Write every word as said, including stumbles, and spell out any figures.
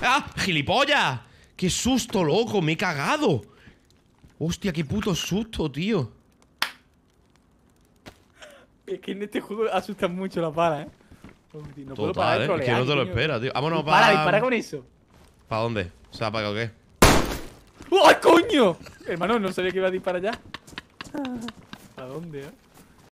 ¡Ah! ¡Gilipollas! ¡Qué susto, loco! ¡Me he cagado! Hostia, qué puto susto, tío. Es que en este juego asustan mucho las balas, eh. Oh, tío, no puedo Total, parar de ¿eh? Es trolear, que no te lo coño. esperas, tío. Vámonos Dispara, para... dispara con eso. ¿Para dónde? ¿Se ha apagado qué? ¡Ay, coño! Hermano, no sabía que iba a disparar ya. ¿A dónde, eh?